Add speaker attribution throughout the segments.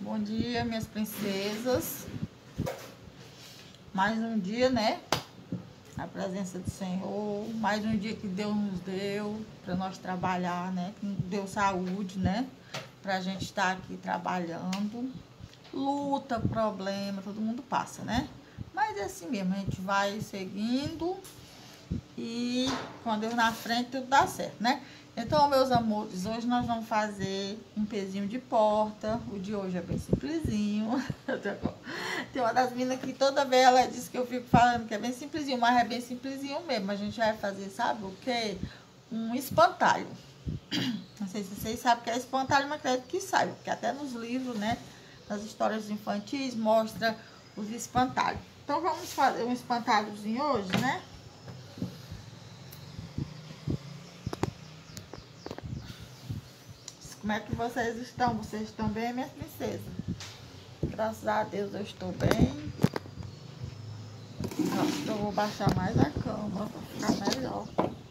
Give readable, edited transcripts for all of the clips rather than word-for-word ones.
Speaker 1: Bom dia, minhas princesas. Mais um dia, né? Na presença do Senhor. Mais um dia que Deus nos deu para nós trabalhar, né? Que nos deu saúde, né? Pra gente estar aqui trabalhando. Luta, problema, todo mundo passa, né? Mas é assim mesmo, a gente vai seguindo e com Deus na frente tudo dá certo, né? Então, meus amores, hoje nós vamos fazer um pezinho de porta. O de hoje é bem simplesinho. Tem uma das meninas que toda vez ela diz que eu fico falando que é bem simplesinho, mas é bem simplesinho mesmo. A gente vai fazer, sabe o quê? Um espantalho. Não sei se vocês sabem o que é espantalho, mas acredito que saibam, porque até nos livros, né, nas histórias infantis, mostra os espantalhos. Então, vamos fazer um espantalhozinho hoje, né? Como é que vocês estão? Vocês estão bem, minhas princesas? Graças a Deus eu estou bem. Acho que eu vou baixar mais a cama para ficar melhor.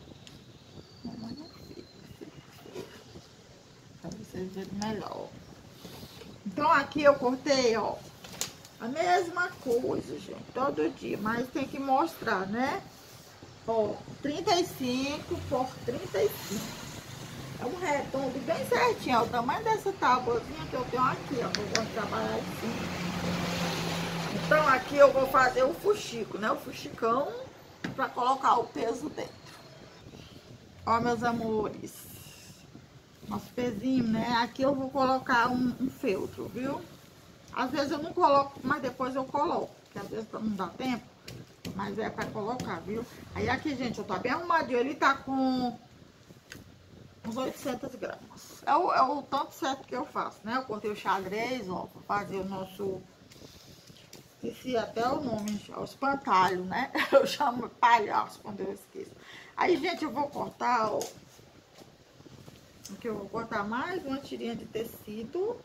Speaker 1: Para vocês verem melhor. Então aqui eu cortei, ó, a mesma coisa, gente, todo dia. Mas tem que mostrar, né? Ó, 35 por 35. É um redondo bem certinho, ó, o tamanho dessa tábuazinha que eu tenho aqui, ó, que eu vou trabalhar assim. Então aqui eu vou fazer o fuxico, né, o fuxicão, pra colocar o peso dentro. Ó, meus amores, nosso pezinho, né, aqui eu vou colocar um feltro, viu? Às vezes eu não coloco, mas depois eu coloco, porque às vezes não dá tempo, mas é pra colocar, viu? Aí aqui, gente, eu tô bem arrumadinho, ele tá com uns 800 gramas. É o tanto certo que eu faço, né? Eu cortei o xadrez, ó, pra fazer o nosso... Esqueci até o nome, o espantalho, né? Eu chamo palhaço quando eu esqueço. Aí, gente, eu vou cortar, ó. Aqui eu vou cortar mais uma tirinha de tecido.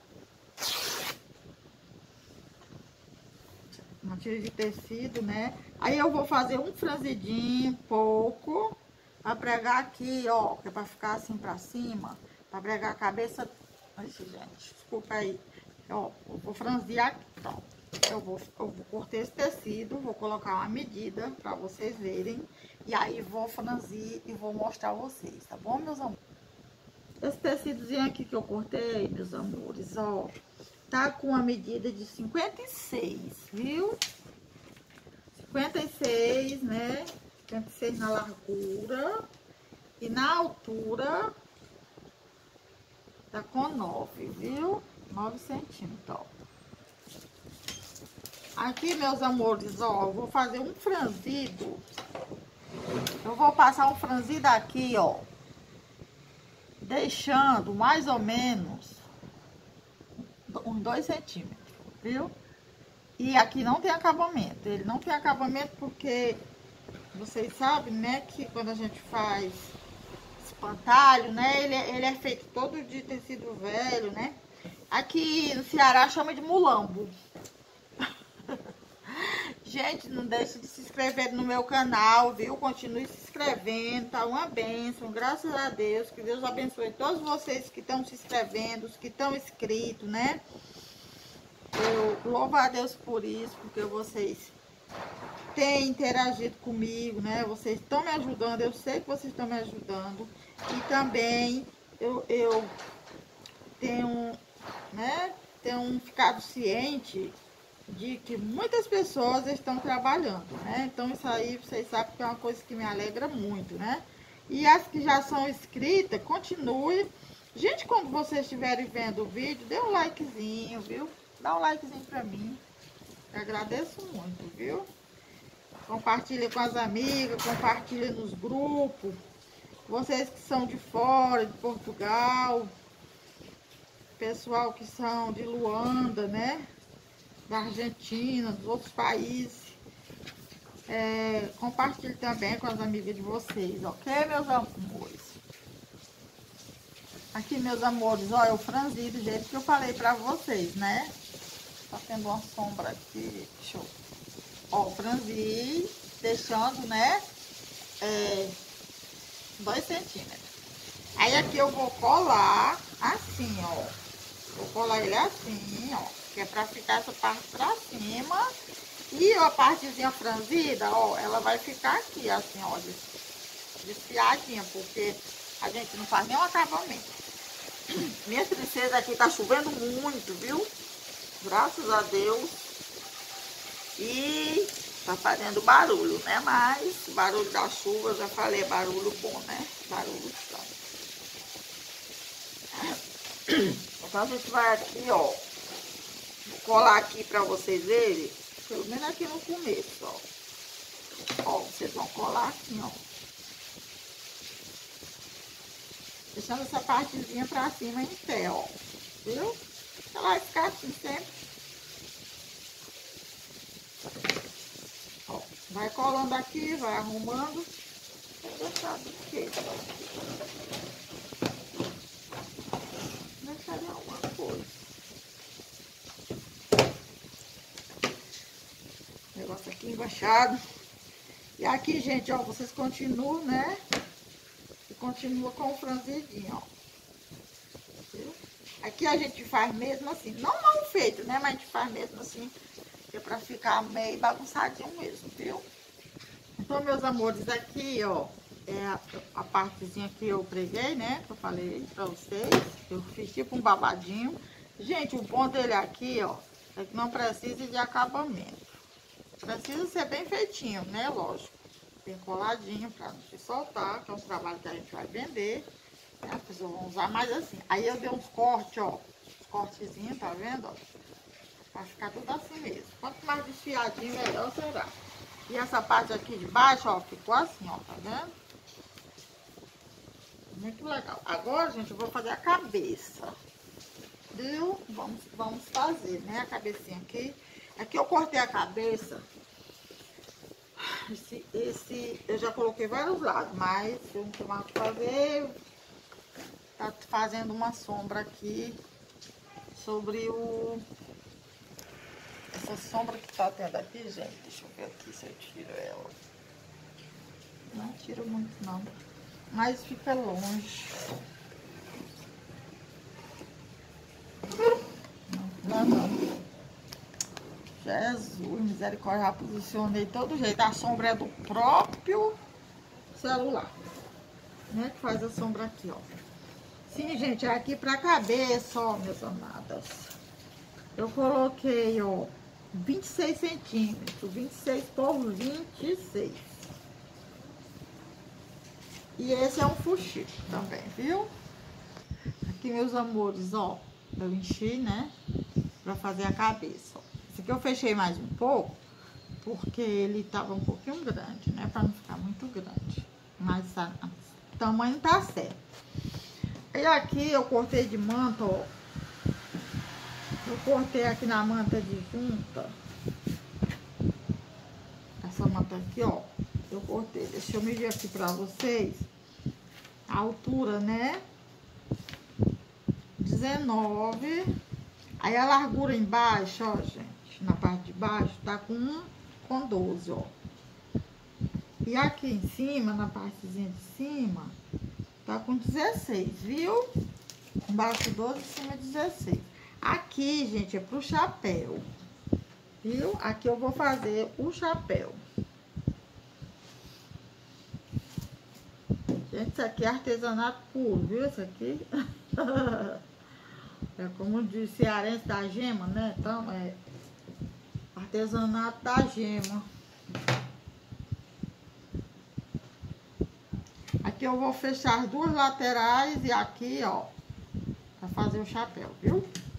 Speaker 1: Uma tira de tecido, né? Aí eu vou fazer um franzidinho, pouco... Pra pregar aqui, ó, que é pra ficar assim pra cima, pra pregar a cabeça. Ixi, gente, desculpa aí. Ó, eu vou franzir aqui, pronto. Eu vou cortar esse tecido, vou colocar uma medida pra vocês verem. E aí vou franzir e vou mostrar a vocês, tá bom, meus amores? Esse tecidozinho aqui que eu cortei, meus amores, ó, tá com a medida de 56, viu? 56, né? 56 na largura e na altura tá com 9, viu? 9 centímetros, ó. Aqui, meus amores, ó, eu vou fazer um franzido. Eu vou passar um franzido aqui, ó, deixando mais ou menos uns 2 centímetros, viu? E aqui não tem acabamento. Ele não tem acabamento porque... Vocês sabem, né, que quando a gente faz espantalho, né, ele é feito todo de tecido velho, né? Aqui no Ceará chama de mulambo. Gente, não deixe de se inscrever no meu canal, viu? Continue se inscrevendo, tá uma bênção, graças a Deus. Que Deus abençoe todos vocês que estão se inscrevendo, os que estão inscritos, né? Eu louvo a Deus por isso, porque vocês... tem interagido comigo, né? Vocês estão me ajudando, eu sei que vocês estão me ajudando. E também eu tenho, né? Tenho ficado ciente de que muitas pessoas estão trabalhando, né? Então isso aí vocês sabem que é uma coisa que me alegra muito, né? E as que já são inscritas, continue. Gente, quando vocês estiverem vendo o vídeo, dê um likezinho, viu? Dá um likezinho pra mim. Eu agradeço muito, viu? Compartilha com as amigas, compartilha nos grupos. Vocês que são de fora, de Portugal. Pessoal que são de Luanda, né? Da Argentina, dos outros países. Compartilhe também com as amigas de vocês, ok, meus amores? Aqui, meus amores, ó, eu franzi do jeito que eu falei pra vocês, né? Tá tendo uma sombra aqui, deixa eu... Ó, franzi, deixando, né, 2 centímetros. Aí aqui eu vou colar assim, ó. Vou colar ele assim, ó, que é pra ficar essa parte pra cima. E a partezinha franzida, ó, ela vai ficar aqui, assim, ó, desfiadinha, porque a gente não faz nenhum acabamento. Minha princesa, aqui tá chovendo muito, viu? Graças a Deus. E tá fazendo barulho, né? Mas o barulho da chuva, eu já falei, é barulho bom, né? Barulho só. Então a gente vai aqui, ó, vou colar aqui pra vocês verem, pelo menos aqui no começo, ó. Ó, vocês vão colar assim, ó. Deixando essa partezinha pra cima em pé, ó. Viu? Ela vai ficar assim sempre. Ó, vai colando aqui, vai arrumando. Vou deixar do jeito. Deixar de alguma coisa. Negócio aqui embaixado. E aqui, gente, ó, vocês continuam, né? E continua com o franzidinho, ó. Viu? Aqui a gente faz mesmo assim, não mal feito, né? Mas a gente faz mesmo assim, que é pra ficar meio bagunçadinho mesmo, viu? Então, meus amores, aqui, ó, é a partezinha que eu preguei, né? Que eu falei pra vocês. Eu fiz tipo um babadinho. Gente, o bom dele aqui, ó, é que não precisa de acabamento. Precisa ser bem feitinho, né? Lógico. Bem coladinho pra não se soltar, que é um trabalho que a gente vai vender. Né? As pessoas vão usar mais assim. Aí eu dei uns cortes, ó. Uns cortezinhos, tá vendo, ó? Vai ficar tudo assim mesmo. Quanto mais desfiadinho, melhor será. E essa parte aqui de baixo, ó, ficou assim, ó, tá vendo? Muito legal. Agora, gente, eu vou fazer a cabeça. Viu? Vamos fazer, né? A cabecinha aqui. Aqui eu cortei a cabeça. Esse eu já coloquei vários lados, mas eu não tenho mais o que fazer. Tá fazendo uma sombra aqui sobre o... Essa sombra que tá tendo aqui, gente. Deixa eu ver aqui se eu tiro ela. Não tiro muito, não. Mas fica longe. Não. Jesus, misericórdia, já posicionei todo jeito. A sombra é do próprio celular, né? Que faz a sombra aqui, ó. Sim, gente, é aqui pra cabeça, ó, meus amadas. Eu coloquei, ó, 26 centímetros. 26 por 26. E esse é um fuxico também, viu? Aqui, meus amores, ó, eu enchi, né? Pra fazer a cabeça, ó. Esse aqui eu fechei mais um pouco, porque ele tava um pouquinho grande, né? Pra não ficar muito grande. Mas o tamanho tá certo. E aqui eu cortei de manta, ó. Eu cortei aqui na manta de junta. Essa manta aqui, ó. Eu cortei. Deixa eu medir aqui pra vocês. A altura, né? 19. Aí a largura embaixo, ó, gente. Na parte de baixo, tá com 12, ó. E aqui em cima, na partezinha de cima, tá com 16, viu? Embaixo 12, em cima 16. Aqui, gente, é pro chapéu, viu? Aqui eu vou fazer o chapéu. Gente, isso aqui é artesanato puro, viu? Isso aqui é como diz cearense da gema, né? Então, é artesanato da gema. Aqui eu vou fechar as duas laterais e aqui, ó, pra fazer o chapéu, viu?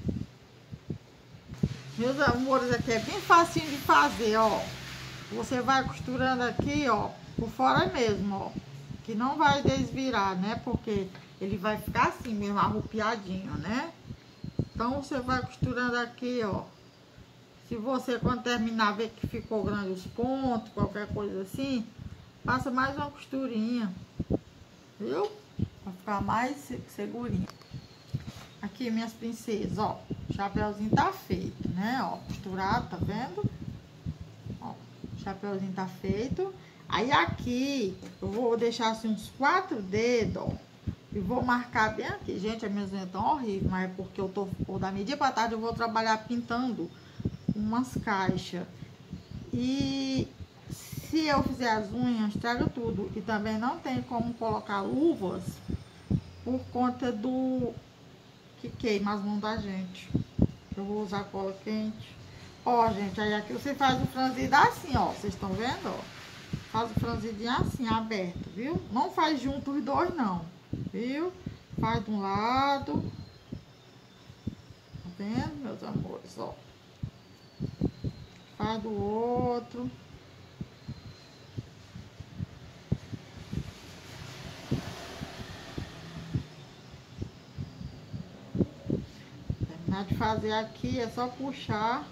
Speaker 1: Meus amores, aqui é bem facinho de fazer, ó. Você vai costurando aqui, ó, por fora mesmo, ó. Que não vai desvirar, né? Porque ele vai ficar assim mesmo, arrupiadinho, né? Então, você vai costurando aqui, ó. Se você, quando terminar, ver que ficou grande os pontos, qualquer coisa assim, passa mais uma costurinha, viu? Pra ficar mais segurinho. Aqui, minhas princesas, ó. O chapéuzinho tá feito, né? Ó, costurado, tá vendo? Ó, o chapéuzinho tá feito. Aí, aqui, eu vou deixar assim uns 4 dedos, ó. E vou marcar bem aqui. Gente, a minha unha tão horrível, mas é porque eu tô, da meia pra tarde eu vou trabalhar pintando umas caixas. E se eu fizer as unhas, estraga tudo. E também não tem como colocar luvas por conta do que queima as mãos da gente. Eu vou usar cola quente. Ó, gente, aí aqui você faz o franzido assim, ó. Vocês estão vendo, ó? Faz o franzidinho assim, aberto, viu? Não faz junto os dois, não. Viu? Faz de um lado. Tá vendo, meus amores, ó? Faz do outro. Terminar de fazer aqui, é só puxar.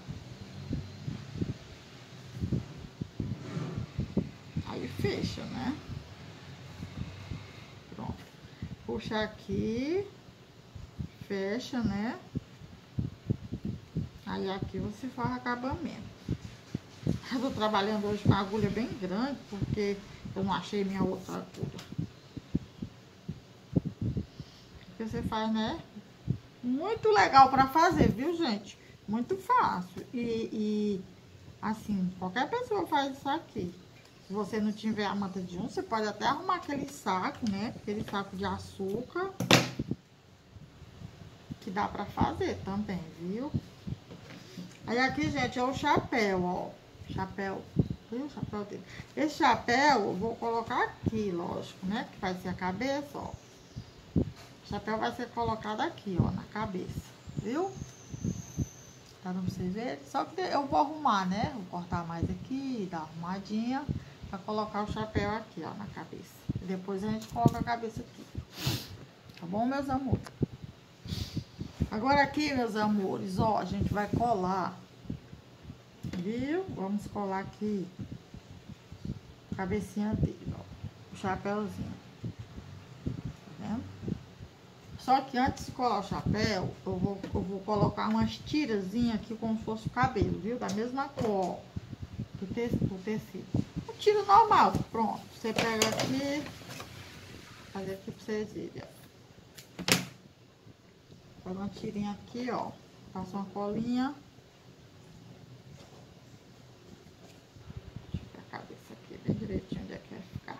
Speaker 1: Aí fecha, né? Pronto. Puxa aqui. Fecha, né? Aí aqui você faz acabamento. Eu tô trabalhando hoje com uma agulha bem grande, porque eu não achei minha outra agulha. O que você faz, né? Muito legal pra fazer, viu, gente? Muito fácil. E assim, qualquer pessoa faz isso aqui. Se você não tiver a manta de unça, você pode até arrumar aquele saco, né? Aquele saco de açúcar. Que dá pra fazer também, viu? Aí aqui, gente, é o chapéu, ó. Chapéu, viu? O chapéu dele. Esse chapéu eu vou colocar aqui, lógico, né? Que vai ser a cabeça, ó. O chapéu vai ser colocado aqui, ó, na cabeça, viu? Tá dando pra vocês verem? Só que eu vou arrumar, né? Vou cortar mais aqui, dar uma arrumadinha pra colocar o chapéu aqui, ó, na cabeça. E depois a gente coloca a cabeça aqui. Tá bom, meus amores? Agora aqui, meus amores, ó, a gente vai colar, viu? Vamos colar aqui a cabecinha dele, ó, o chapéuzinho, tá vendo? Só que antes de colar o chapéu, eu vou colocar umas tirazinhas aqui como se fosse o cabelo, viu? Da mesma cor, ó, do tecido. Um tiro normal, pronto. Você pega aqui, fazer aqui pra vocês verem, ó. Faz uma tirinha aqui, ó. Passa uma colinha. Deixa eu ver a cabeça aqui bem direitinho onde é que vai ficar.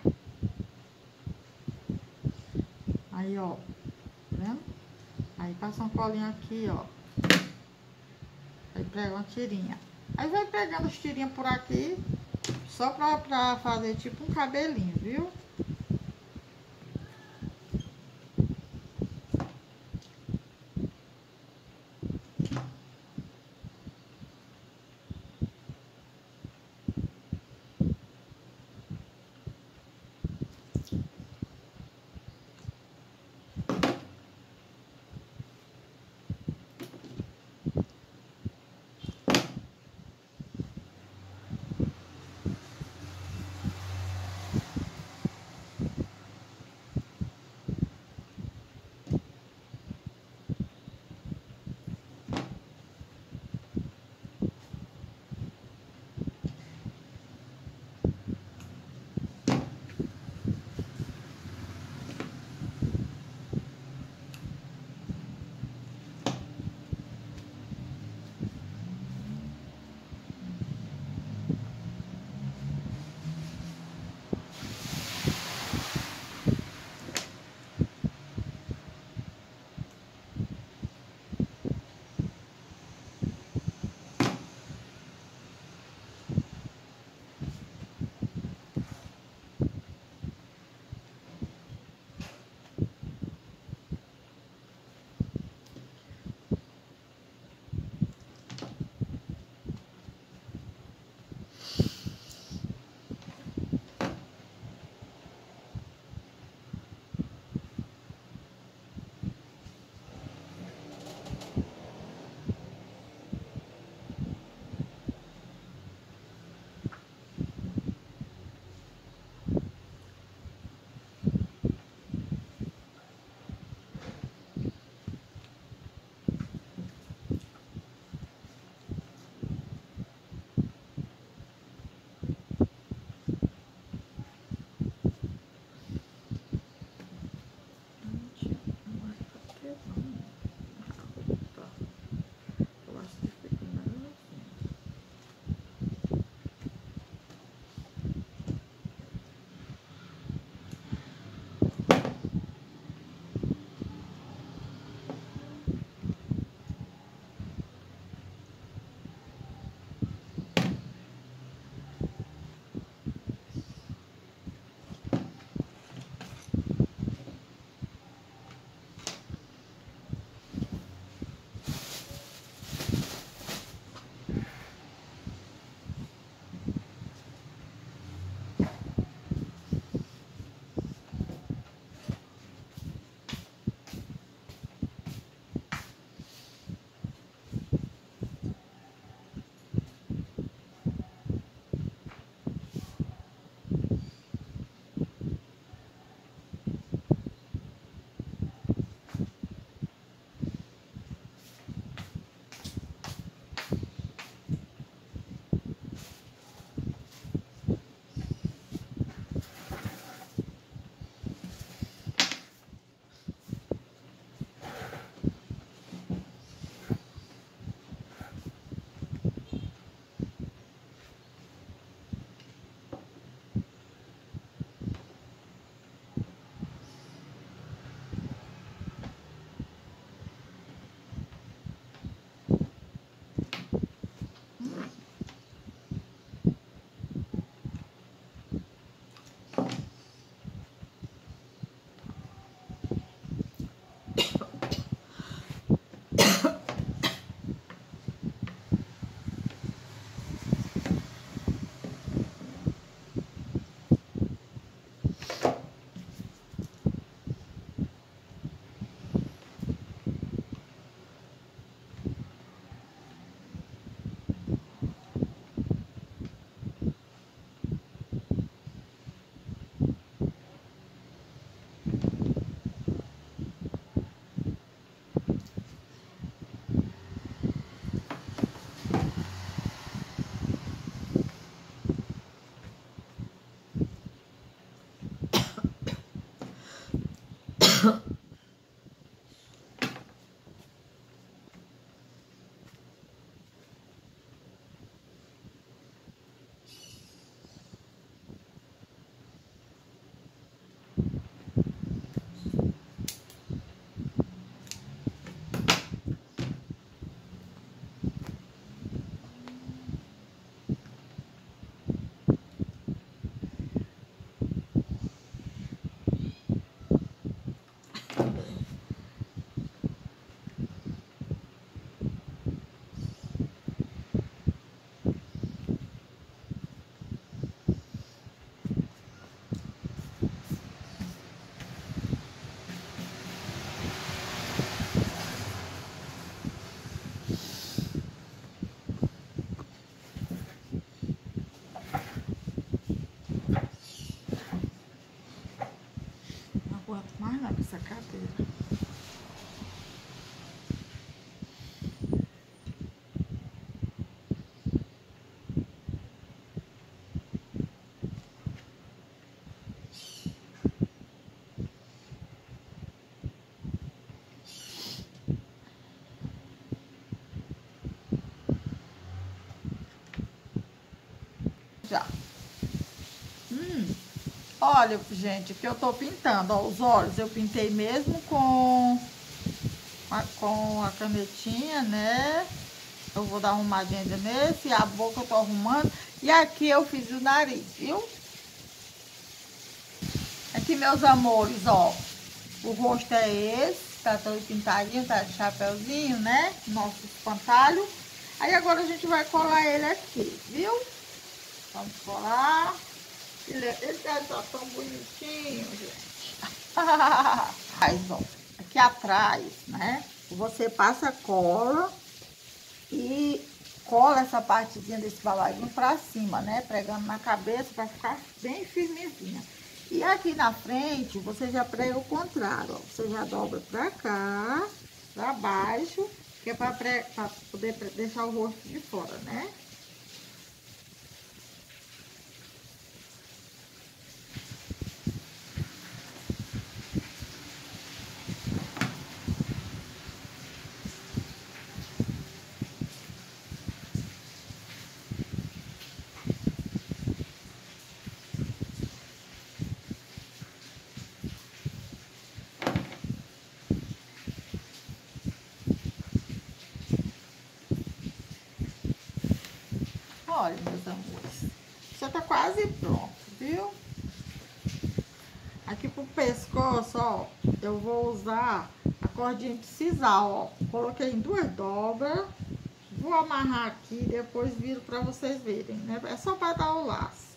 Speaker 1: Aí, ó. Tá vendo? Aí passa uma colinha aqui, ó. Aí prega uma tirinha. Aí vai pegando as tirinhas por aqui. Só pra fazer tipo um cabelinho, viu? Já. Olha, gente, que eu tô pintando, ó, os olhos eu pintei mesmo com a canetinha, né? Eu vou dar uma arrumadinha ainda nesse, a boca eu tô arrumando. E aqui eu fiz o nariz, viu? Aqui, meus amores, ó, o rosto é esse, tá todo pintadinho, tá de chapéuzinho, né? Nosso espantalho. Aí agora a gente vai colar ele aqui, viu? Vamos colar. Ele tá tão bonitinho, gente. Mas, ó, aqui atrás, né? Você passa cola e cola essa partezinha desse babadinho pra cima, né? Pregando na cabeça pra ficar bem firmezinha. E aqui na frente, você já prega o contrário, ó. Você já dobra pra cá, pra baixo, que é pra poder deixar o rosto de fora, né? Olha, meus amores, já tá quase pronto, viu? Aqui pro pescoço, ó, eu vou usar a cordinha de sisal, ó. Coloquei em 2 dobras, vou amarrar aqui, depois viro pra vocês verem, né? É só pra dar o laço.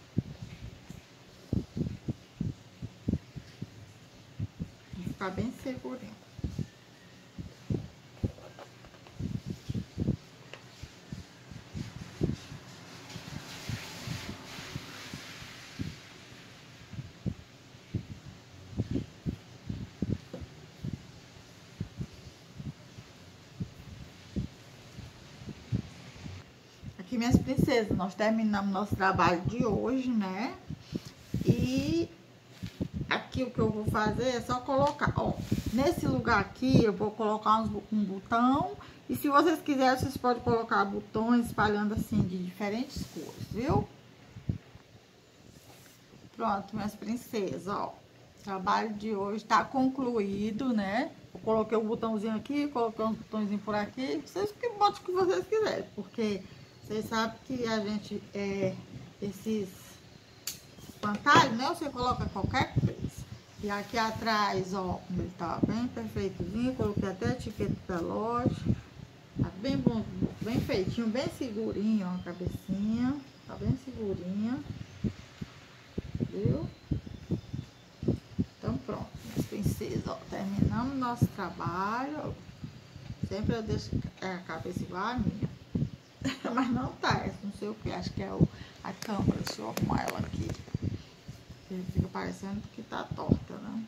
Speaker 1: Vai ficar bem segurinho. Aqui, minhas princesas, nós terminamos nosso trabalho de hoje, né? E aqui o que eu vou fazer é só colocar, ó, nesse lugar aqui eu vou colocar um botão. E se vocês quiserem, vocês podem colocar botões espalhando assim de diferentes cores, viu? Pronto, minhas princesas, ó. O trabalho de hoje tá concluído, né? Eu coloquei um botãozinho aqui, coloquei uns botõezinhos por aqui. Vocês que botam o que vocês quiserem, porque vocês sabem que a gente, esses espantalhos, né? Você coloca qualquer coisa. E aqui atrás, ó, ele tá bem perfeitozinho. Coloquei até a etiqueta da loja. Tá bem bom, bem feitinho, bem segurinho, ó, a cabecinha. Tá bem segurinha. Viu? Então pronto, minhas princesas, ó. Terminamos nosso trabalho. Sempre eu deixo a cabeça igual a minha. Mas não tá, não sei o que, acho que é a câmera, deixa eu arrumar ela aqui. Fica parecendo que tá torta, né?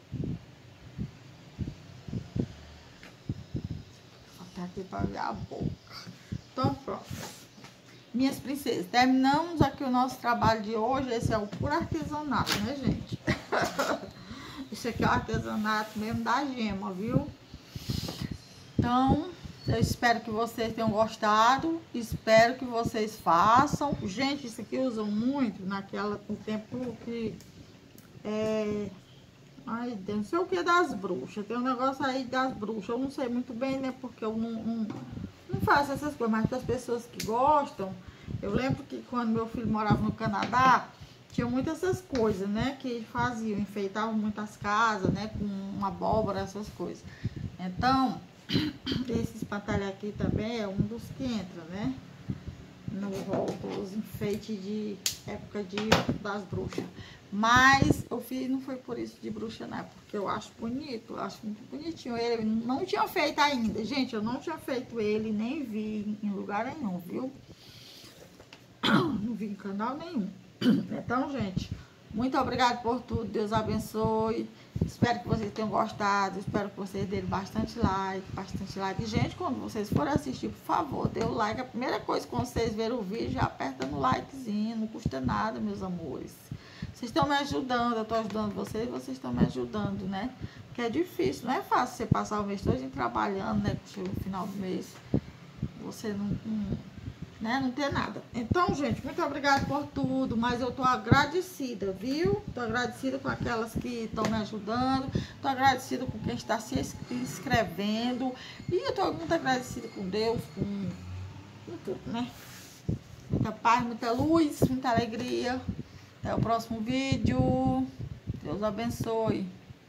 Speaker 1: Vou até aqui pra ver a boca. Então pronto. Minhas princesas, terminamos aqui o nosso trabalho de hoje. Esse é o puro artesanato, né, gente? Isso aqui é o artesanato mesmo da gema, viu? Então, eu espero que vocês tenham gostado. Espero que vocês façam. Gente, isso aqui usam muito no tempo que... Ai, Deus, não sei o que das bruxas. Tem um negócio aí das bruxas. Eu não sei muito bem, né? Porque eu não faço essas coisas. Mas para as pessoas que gostam... Eu lembro que quando meu filho morava no Canadá... Tinha muitas essas coisas, né? Que faziam, enfeitavam muitas casas, né? Com uma abóbora, essas coisas. Então... Esse espantalho aqui também é um dos que entra, né? No rol dos enfeites de época das bruxas. Mas eu fiz, não foi por isso de bruxa, não. Porque eu acho bonito, eu acho muito bonitinho. Ele não tinha feito ainda. Gente, eu não tinha feito ele, nem vi em lugar nenhum, viu? Não vi em canal nenhum. Então, gente, muito obrigada por tudo. Deus abençoe. Espero que vocês tenham gostado. Espero que vocês deem bastante like, bastante like. Gente, quando vocês forem assistir, por favor, dê o like. A primeira coisa, quando vocês verem o vídeo, já aperta no likezinho. Não custa nada, meus amores. Vocês estão me ajudando, eu estou ajudando vocês, vocês estão me ajudando, né? Porque é difícil, não é fácil você passar o mês todo trabalhando, né? Chega no final do mês, você não né? Não ter nada. Então, gente, muito obrigada por tudo, mas eu tô agradecida, viu? Tô agradecida com aquelas que estão me ajudando, tô agradecida com quem está se inscrevendo, e eu tô muito agradecida com Deus, com tudo, né? Muita paz, muita luz, muita alegria. Até o próximo vídeo. Deus abençoe.